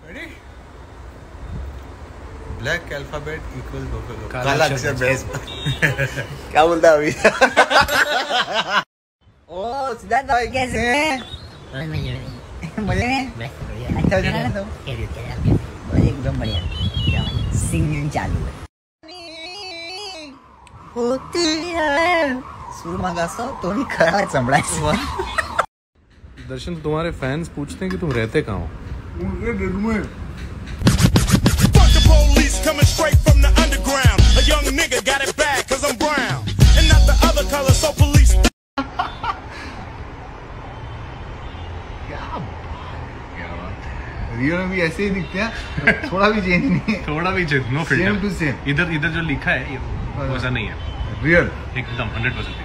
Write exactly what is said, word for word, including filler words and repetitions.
Ready? Black alphabet equals buffalo. काला अक्षर भैंस। क्या बोलता है अभी? ओ सिद्धार्थ भाई कैसे हैं? मजे में? अच्छा चल रहा है तो? एकदम बढ़िया। सिंगिंग चालू है। होती है। सुरमा का सो तो नहीं खड़ा चमड़ा है। दर्शन तुम्हारे फैंस पूछते हैं कि तुम रहते कहाँ हो? उनके दिल में। Police coming straight from the underground. A young nigga got it bad cause I'm brown and not the other color, so police. क्या क्या बात है। रियल में भी ऐसे ही दिखते हैं, थोड़ा भी चेंज नहीं है। थोड़ा भी change, no filter. Same to same. इधर इधर जो लिखा है ये वैसा नहीं है। रियल एकदम हंड्रेड परसेंट।